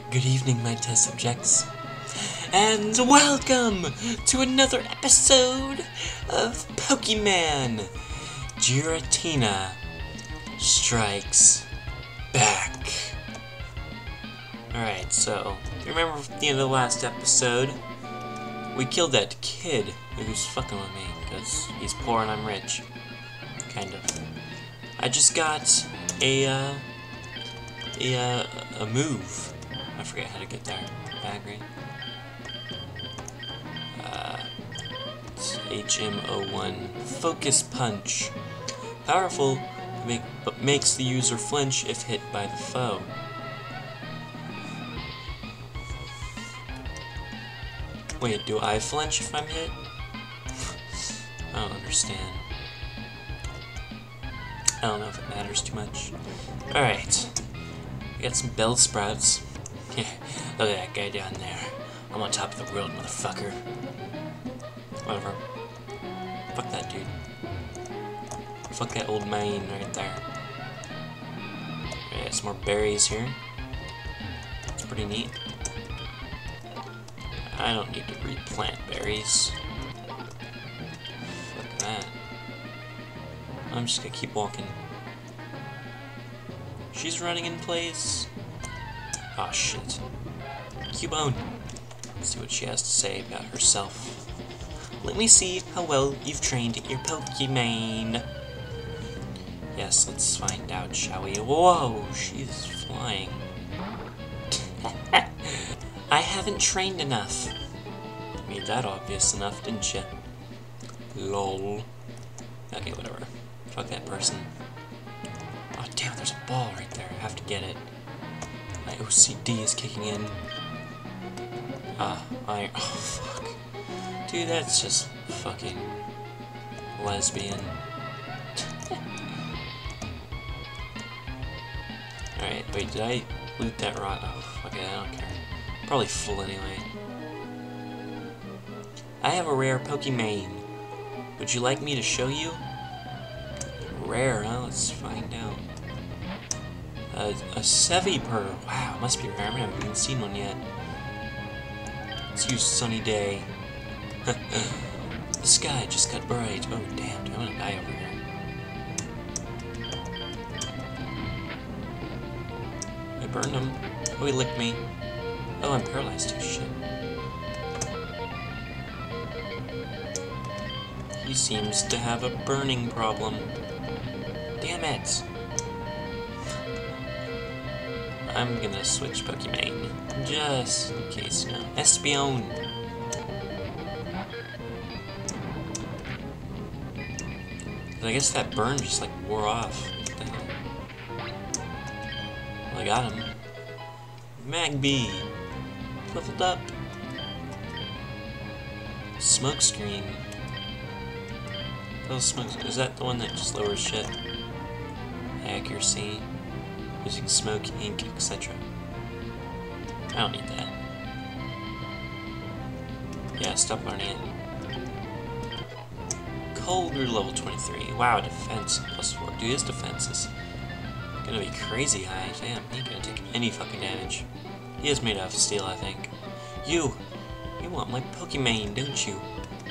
Good evening, my test subjects, and welcome to another episode of Pokemon Giratina Strikes Back. Alright, so, you remember at the end of the last episode, we killed that kid who's fucking with me, because he's poor and I'm rich. Kind of. I just got a move. I forget how to get there. Bagri. It's HM01. Focus Punch. Powerful, but makes the user flinch if hit by the foe. Wait, do I flinch if I'm hit? I don't understand. I don't know if it matters too much. Alright. We got some Bellsprouts. Look at that guy down there. I'm on top of the world, motherfucker. Whatever. Fuck that dude. Fuck that old man right there. Got some more berries here. It's pretty neat. I don't need to replant berries. Fuck that. I'm just gonna keep walking. She's running in place. Oh shit. Cubone. Let's see what she has to say about herself. Let me see how well you've trained your Pokemon. Yes, let's find out, shall we? Whoa, she's flying. I haven't trained enough. Made that obvious enough, didn't you? Lol. Okay, whatever. Fuck that person. Oh damn, there's a ball right there. I have to get it. My OCD is kicking in. Oh fuck. Dude, that's just fucking lesbian. Alright, wait, did I loot that rock? Oh, fuck it, I don't care. Probably full anyway. I have a rare Pokemon. Would you like me to show you? Rare, huh? Let's find out. A Seviper. Wow, must be rare. I haven't even seen one yet. Let's use Sunny Day. The sky just got bright. Oh, damn, dude, I'm gonna die over here. I burned him. Oh, he licked me. Oh, I'm paralyzed too. Shit. He seems to have a burning problem. Damn it! I'm gonna switch Pokemon. Just in case, you know. Espeon! I guess that burn just like wore off. What the hell? Well, I got him. Magby! Leveled up! Smokescreen. Oh, smoke. Is that the one that just lowers shit? Accuracy. Using smoke, ink, etc. I don't need that. Yeah, stop learning it. Cold grew level 23. Wow, defense +4. Dude, his defense is gonna be crazy high. Damn, he ain't gonna take any fucking damage. He is made out of steel, I think. You want my Pokemon, don't you?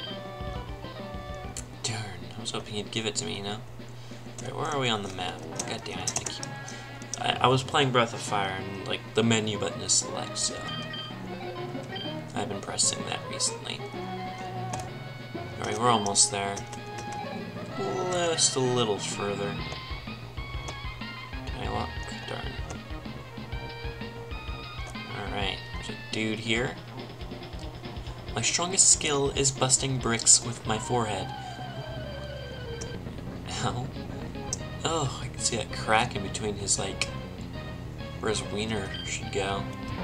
Darn, I was hoping he'd give it to me, you know? Alright, where are we on the map? God damn it, I was playing Breath of Fire and, like, the menu button is select, so I've been pressing that recently. Alright, we're almost there. Just a little further. Can I walk? Darn. Alright, there's a dude here. My strongest skill is busting bricks with my forehead. Ow. Oh, I can see that crack in between his, like, where his wiener should go.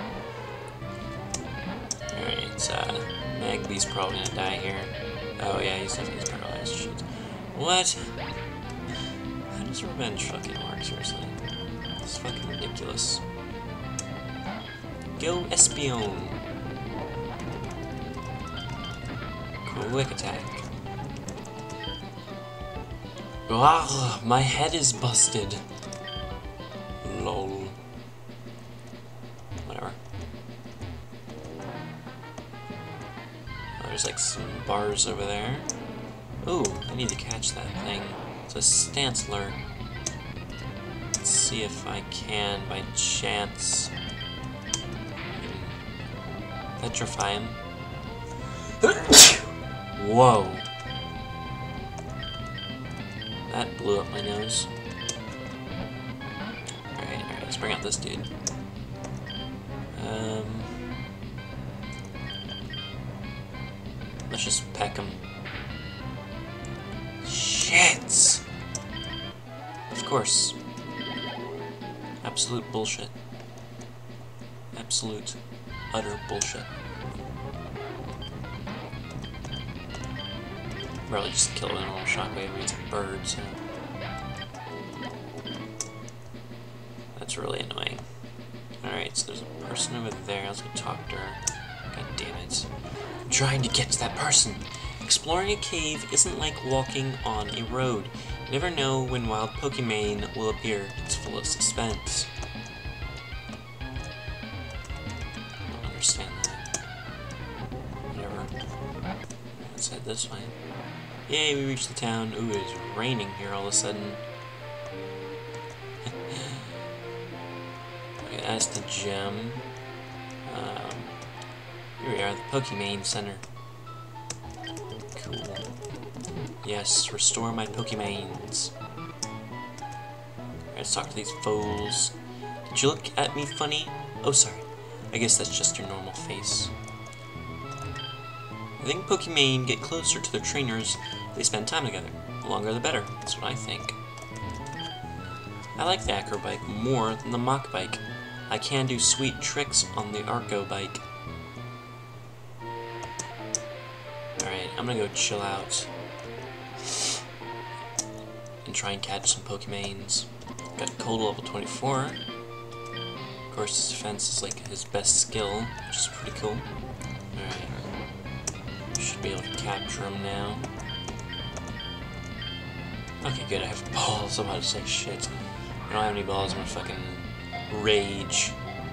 Alright, Magby's probably gonna die here. Oh yeah, he's definitely paralyzed. Shit. What? How does revenge fucking work, seriously? It's fucking ridiculous. Go Espeon! Quick attack. Ah, my head is busted. Lol. Whatever. There's like some bars over there. Ooh, I need to catch that thing. It's a Stantler. Let's see if I can, by chance, petrify him. Whoa. That blew up my nose. Alright, let's bring out this dude. Let's just peck him. Shit! Of course. Absolute bullshit. Absolute, utter bullshit. Probably just kill it with a normal shockwave. It's a bird, so that's really annoying. Alright, so there's a person over there. Let's go talk to her. God damn it. I'm trying to get to that person. Exploring a cave isn't like walking on a road. You never know when wild Pokemon will appear. It's full of suspense. I don't understand that. Whatever. Let's head this way. Yay, we reached the town. Ooh, it's raining here all of a sudden. Okay, that's the gym. Here we are, the Pokemon Center. Cool. Yes, restore my Pokemons. Alright, let's talk to these fools. Did you look at me funny? Oh, sorry. I guess that's just your normal face. I think Pokemon get closer to their trainers if they spend time together. The longer the better. That's what I think. I like the Acro Bike more than the Mach Bike. I can do sweet tricks on the Arco Bike. Alright, I'm gonna go chill out and try and catch some Pokemons. Got Cold level 24. Of course, his defense is like his best skill, which is pretty cool. Alright. Should be able to capture him now. Okay, good, I have balls. I'm about to say shit. I don't have any balls, I'm gonna fucking rage.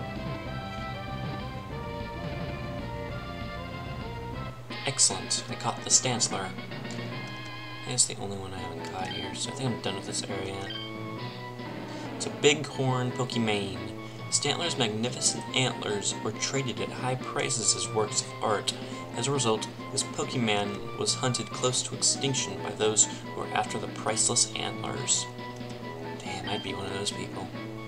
Excellent, I caught the Stantler. I think it's the only one I haven't caught here, so I think I'm done with this area. It's a Bighorn Pokemon. Stantler's magnificent antlers were traded at high prices as works of art. As a result, this Pokemon was hunted close to extinction by those who were after the priceless antlers. Damn, I'd be one of those people.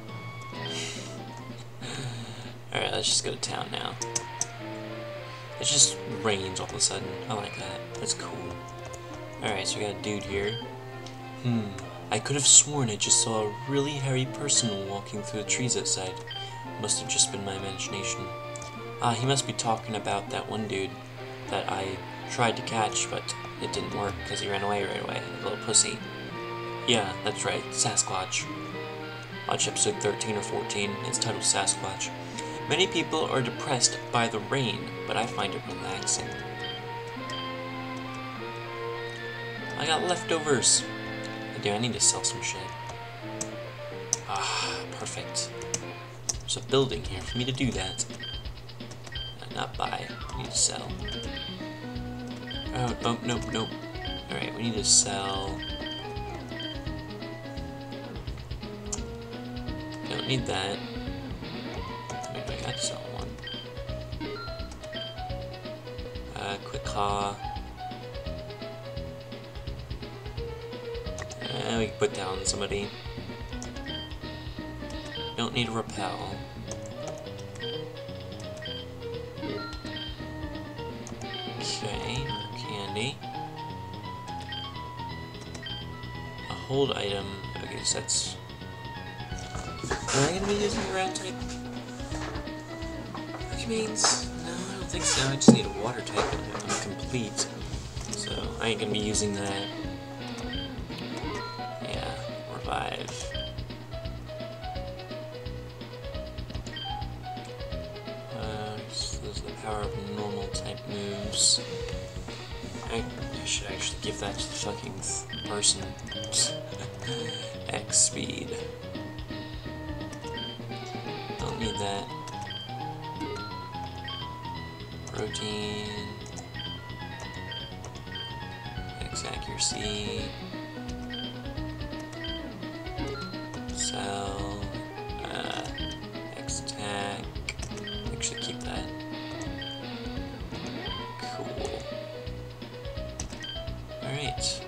Alright, let's just go to town now. It just rains all of a sudden. I like that. That's cool. Alright, so we got a dude here. I could have sworn I just saw a really hairy person walking through the trees outside. Must have just been my imagination. Ah, he must be talking about that one dude that I tried to catch, but it didn't work because he ran away right away. A little pussy. Yeah, that's right. Sasquatch. Watch episode 13 or 14. It's titled Sasquatch. Many people are depressed by the rain, but I find it relaxing. I got leftovers. Dude, I need to sell some shit. Ah, perfect. There's a building here for me to do that. Not buy. I need to sell. Oh, nope. Alright, we need to sell. Don't need that. Maybe I got to sell one. Quick claw. We can put down somebody. Don't need a repel. Okay, candy. A hold item. Okay, so that's. Am I gonna be using ground type Pokemons? No, I don't think so. I just need a water type and I'm complete. So I ain't gonna be using that. Yeah, revive. So those are the power of normal type moves. I should actually give that to the fucking person. X speed. Don't need that. Protein. Mercy. Cell. X-Tac. Actually, keep that. Cool. Alright.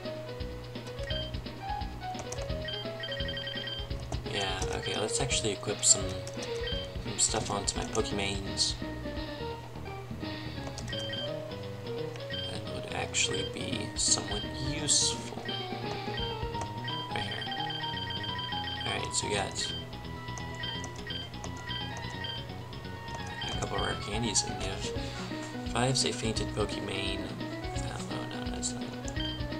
Yeah, okay, let's actually equip some stuff onto my Pokemains. That would actually be somewhat useful. Right here. Alright, so we got a couple rare candies I can give. 5 say fainted Pokemon. Oh, no, that's not it.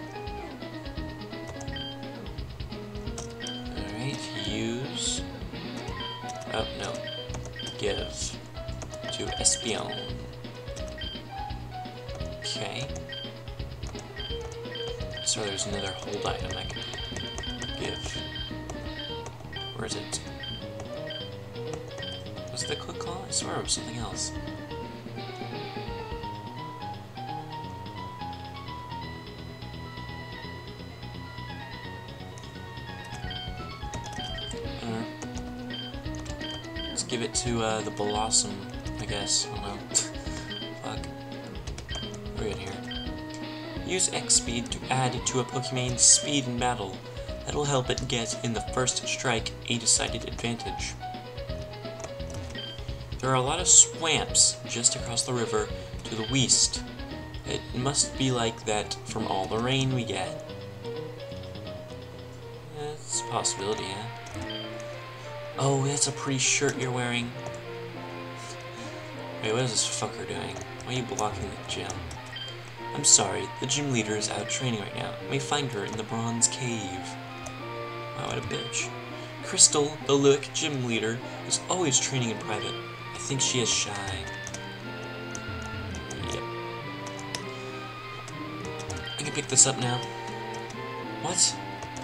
Alright, use. Oh, no. Give to Espeon. Okay. So there's another hold item I can give. Where is it? Was it the Quick Claw? I swear it was something else. Let's give it to the Blossom, I guess. I don't know. Fuck. We're good here. Use X-Speed to add to a Pokemon's speed in battle. That'll help it get in the first strike a decided advantage. There are a lot of swamps just across the river to the west. It must be like that from all the rain we get. That's a possibility, yeah. Oh, that's a pretty shirt you're wearing. Wait, what is this fucker doing? Why are you blocking the gym? I'm sorry, the gym leader is out training right now. You may find her in the Bronze Cave. Wow, what a bitch. Crystal, the Luick gym leader, is always training in private. I think she is shy. Yep. I can pick this up now. What?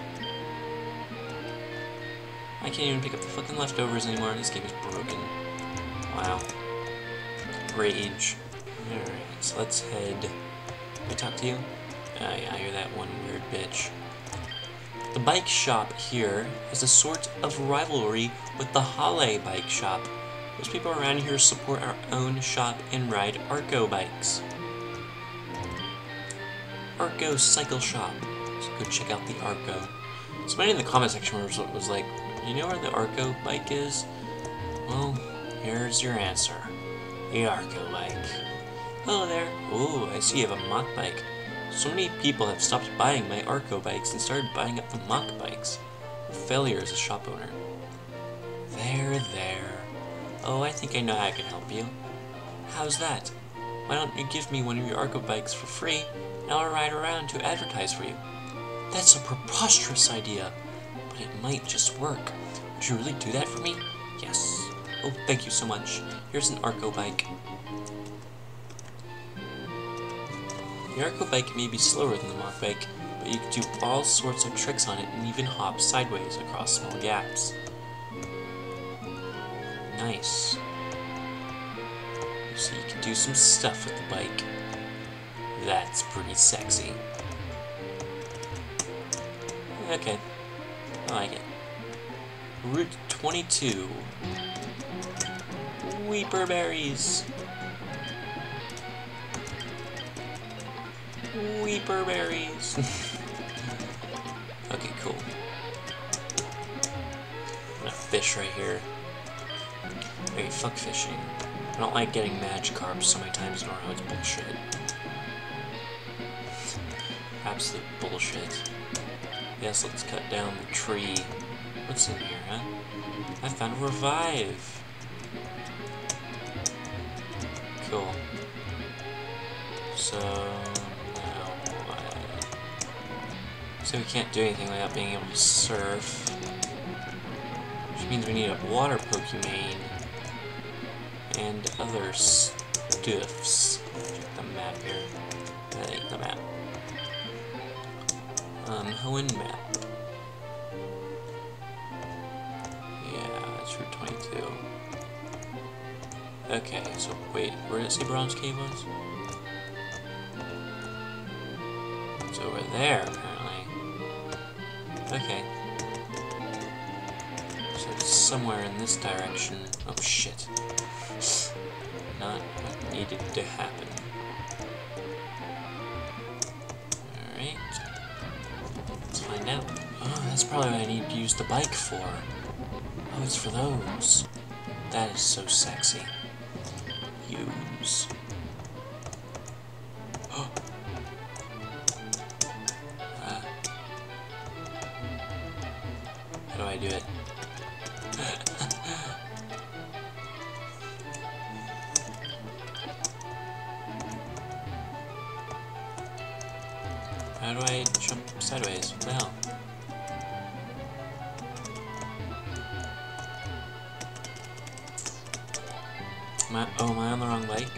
I can't even pick up the fucking leftovers anymore. This game is broken. Wow. Rage. Alright, so let's head... Can I talk to you? Yeah, you're that one weird bitch. The bike shop here has a sort of rivalry with the Halle bike shop. Most people around here support our own shop and ride Arco bikes. Arco Cycle Shop. So go check out the Arco. Somebody in the comment section was like, you know where the Arco bike is? Well, here's your answer. The Arco bike. Hello there. Ooh, I see you have a Mach bike. So many people have stopped buying my Arco bikes and started buying up the Mach bikes. A failure as a shop owner. There. Oh, I think I know how I can help you. How's that? Why don't you give me one of your Arco bikes for free, and I'll ride around to advertise for you. That's a preposterous idea, but it might just work. Would you really do that for me? Yes. Oh, thank you so much. Here's an Arco bike. The Arco bike may be slower than the Mach bike, but you can do all sorts of tricks on it and even hop sideways across small gaps. Nice. So you can do some stuff with the bike. That's pretty sexy. Okay. I like it. Route 22. Weeper berries. Weeper berries. Okay, cool. I'm gonna fish right here. Okay, fuck fishing. I don't like getting Magikarp so many times in a row. It's bullshit. Absolute bullshit. Yes, let's cut down the tree. What's in here, huh? I found a revive. Cool. So now what? So we can't do anything without being able to surf. Which means we need a water Pokemon and other stuffs. Check the map here. That ain't the map. Hoenn map. Yeah, that's Route 22. Okay, so wait, where did it say Bronze Cave was? It's over there, apparently. Okay. So it's somewhere in this direction. Oh, shit. Not what needed to happen. Alright. Let's find out. Oh, that's probably what I need to use the bike for. Oh, it's for those. That is so sexy. Use. How do I do it? How do I jump sideways? What the hell? Am I on the wrong bike?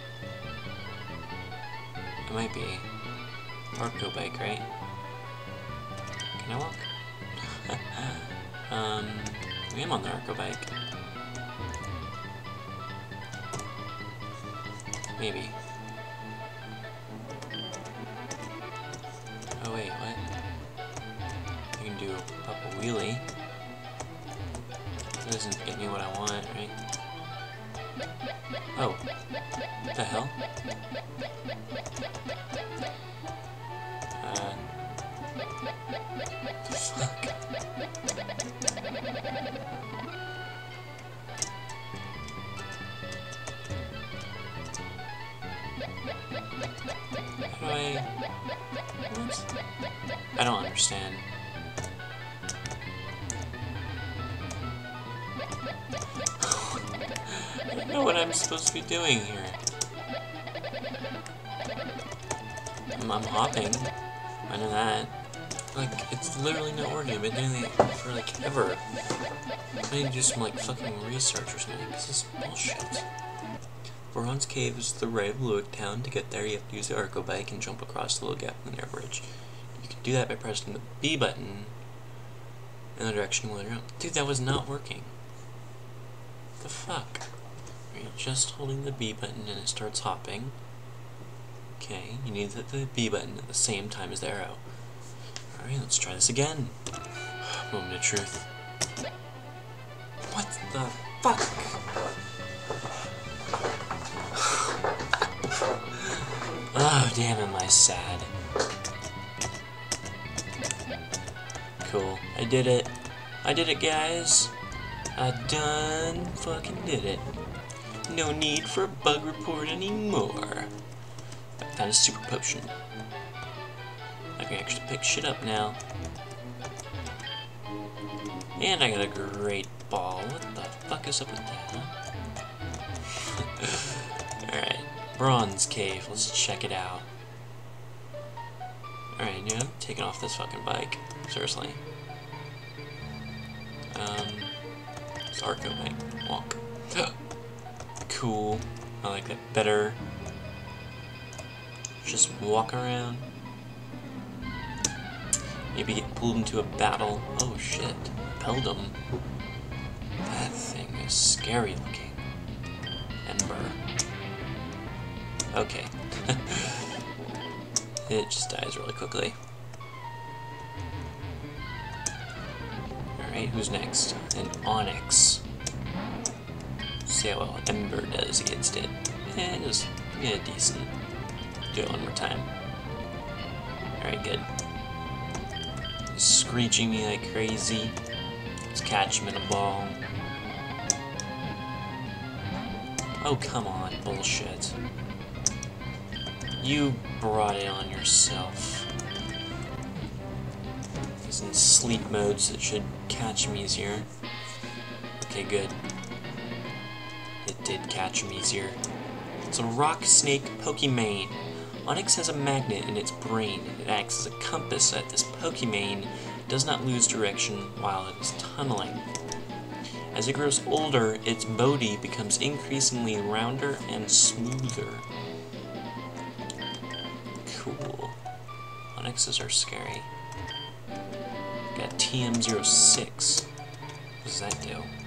It might be. Arco bike, right? Can I walk? I am on the Arco bike. Maybe. Oh wait, what? I can do up a wheelie. That doesn't get me what I want, right? Oh. What the hell? Fuck. How do I... What? I don't understand. I don't know what I'm supposed to be doing here. I'm hopping. I know that. Like, it's literally not working. I've been doing it for, like, ever. I need to do some, like, fucking research or something, because this is bullshit. Bronze Cave is to the right of Lewick Town. To get there, you have to use the Arco bike and jump across the little gap in the air bridge. You can do that by pressing the B button in the direction you want to go. Dude, that was not working. What the fuck? Are you just holding the B button and it starts hopping? Okay, you need the B button at the same time as the arrow. Alright, let's try this again. Moment of truth. What the fuck? Oh, damn, am I sad. Cool. I did it. I did it, guys. I done fucking did it. No need for a bug report anymore. I found a super potion. I can actually pick shit up now. And I got a great ball. What the fuck is up with that, huh? Alright. Bronze Cave. Let's check it out. Alright, dude, I'm taking off this fucking bike. Seriously. It's Arco bike. Walk. Cool. I like that better. Just walk around. Maybe get pulled into a battle. Oh shit. Peldum. That thing is scary looking. Ember. Okay. It just dies really quickly. Alright, who's next? An Onyx. See how well Ember does against it. And just decent. Do it one more time. Alright, good. He's screeching me like crazy. Let's catch him in a ball. Oh, come on, bullshit. You brought it on yourself. He's in sleep mode, so it should catch him easier. Okay, good. It did catch him easier. It's a rock snake Pokimane. Onyx has a magnet in its brain. It acts as a compass so that this Pokimane does not lose direction while it is tunneling. As it grows older, its body becomes increasingly rounder and smoother. Cool. Onyxes are scary. Got TM06. What does that do?